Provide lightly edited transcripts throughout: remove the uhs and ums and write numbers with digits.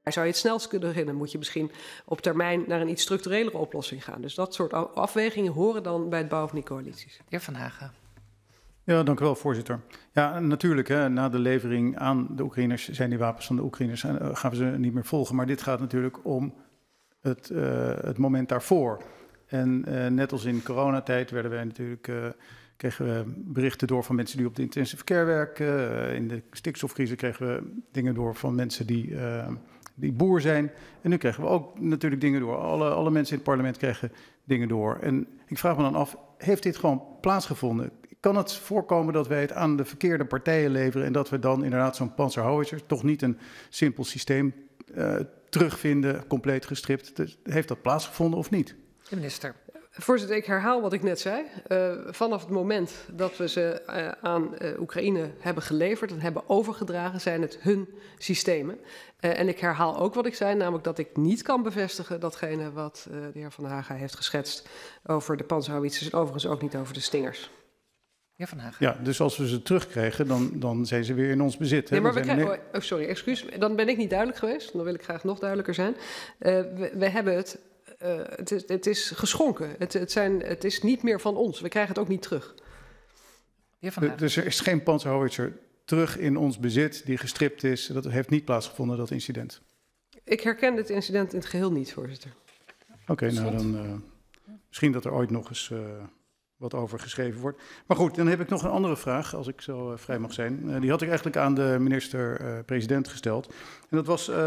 Zou je het snelst kunnen rennen, moet je misschien op termijn naar een iets structurelere oplossing gaan. Dus dat soort afwegingen horen dan bij het bouwen van die coalities. De heer Van Hagen. Ja, dank u wel, voorzitter. Ja, natuurlijk, hè, na de levering aan de Oekraïners zijn die wapens van de Oekraïners gaan we ze niet meer volgen. Maar dit gaat natuurlijk om het moment daarvoor. En net als in coronatijd werden wij natuurlijk, kregen we berichten door van mensen die op de intensive care werken. In de stikstofcrisis kregen we dingen door van mensen die boer zijn. En nu krijgen we ook natuurlijk dingen door. Alle mensen in het parlement krijgen dingen door. En ik vraag me dan af, heeft dit gewoon plaatsgevonden? Kan het voorkomen dat wij het aan de verkeerde partijen leveren en dat we dan inderdaad zo'n Panzerhowitzer, toch niet een simpel systeem, terugvinden, compleet gestript? Dus heeft dat plaatsgevonden of niet? De minister. Voorzitter, ik herhaal wat ik net zei. Vanaf het moment dat we ze aan Oekraïne hebben geleverd en hebben overgedragen, zijn het hun systemen. En ik herhaal ook wat ik zei, namelijk dat ik niet kan bevestigen datgene wat de heer Van Haga heeft geschetst over de Panzerhowitzers en overigens ook niet over de Stingers. Heer Van Hagen. Ja, dus als we ze terugkrijgen, dan zijn ze weer in ons bezit. Hè? Nee, maar we krijgen, sorry, excuus. Dan ben ik niet duidelijk geweest. Dan wil ik graag nog duidelijker zijn. We hebben het is geschonken. Het is niet meer van ons. We krijgen het ook niet terug. Dus er is geen Panzerhowitzer terug in ons bezit die gestript is. Dat heeft niet plaatsgevonden, dat incident. Ik herken dit incident in het geheel niet, voorzitter. Oké, nou dan misschien dat er ooit nog eens wat over geschreven wordt. Maar goed, dan heb ik nog een andere vraag, als ik zo vrij mag zijn. Die had ik eigenlijk aan de minister-president gesteld. En dat was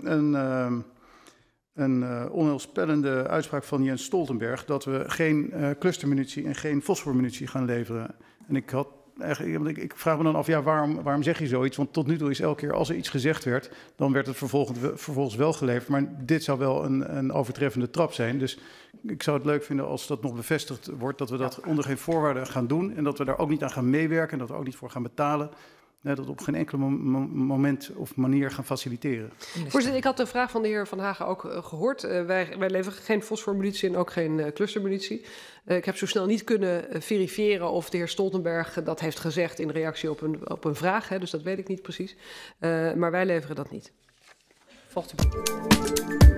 een onheilspellende uitspraak van Jens Stoltenberg dat we geen clustermunitie en geen fosformunitie gaan leveren. En ik vraag me dan af, ja, waarom zeg je zoiets? Want tot nu toe is elke keer als er iets gezegd werd, dan werd het vervolgens wel geleverd. Maar dit zou wel een overtreffende trap zijn. Dus ik zou het leuk vinden als dat nog bevestigd wordt, dat we dat onder geen voorwaarden gaan doen. En dat we daar ook niet aan gaan meewerken en dat we ook niet voor gaan betalen. Dat we op geen enkel moment of manier gaan faciliteren. Voorzitter, ik had de vraag van de heer Van Hagen ook gehoord. Wij leveren geen fosformunitie en ook geen clustermunitie. Ik heb zo snel niet kunnen verifiëren of de heer Stoltenberg dat heeft gezegd in reactie op een vraag. Hè, dus dat weet ik niet precies. Maar wij leveren dat niet. Volgt u.